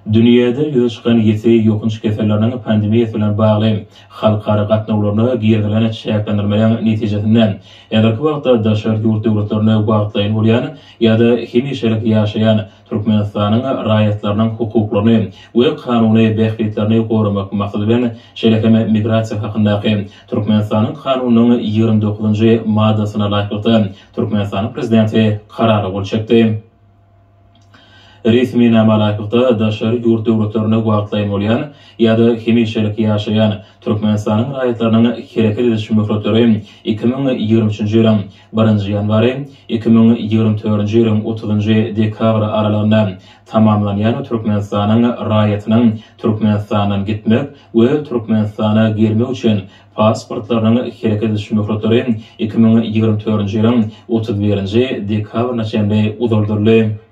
Dünyada yüze çıkan ýeti ýokunç keselleriniň pandemiýa bilen bagly halkara gatnawlaryny giýerdilen şäherlendirmeýän netijesinden ýa-da wagtda daşar ýurt döwletlerine bagtlaýan bolýan ýa-da hemişelik ýaşaýan Türkmenistanyň raýatlarynyň hukuklaryny we kanuny behbetlerini goramak maksady bilen şeýlekeme migrasiýa hakyndaky Türkmenistanyň kanunynyň 29-njy maddasyna laýyk Türkmenistanyň prezidenti karary bolşakdy. Resmi namalakda daşary ýurt döwletlerine bagtlaýan bolýan ýa-da hemişelik ýaşaýan Türkmenistanyň raýatlarynyň hereket ediş möhletleri 2023-nji ýylyň 1-nji ýanwary 2024-nji ýylyň 30-njy dekabr aralygynda tamamlanýan Türkmenistanyň raýatynyň Türkmenistandan gitmek we Türkmenistana gelmek üçin pasportlarynyň hereket ediş möhletleri 2024-nji ýylyň 31-nji dekabr näçende uzaldyryldy.